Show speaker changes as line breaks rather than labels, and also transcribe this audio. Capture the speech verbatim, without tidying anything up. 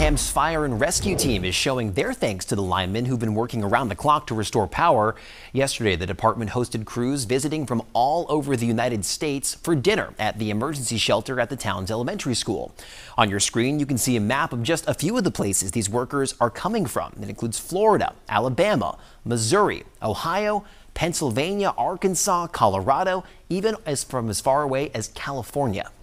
Ham's fire and rescue team is showing their thanks to the linemen who've been working around the clock to restore power. Yesterday, the department hosted crews visiting from all over the United States for dinner at the emergency shelter at the town's elementary school. On your screen, you can see a map of just a few of the places these workers are coming from. It includes Florida, Alabama, Missouri, Ohio, Pennsylvania, Arkansas, Colorado, even as from as far away as California.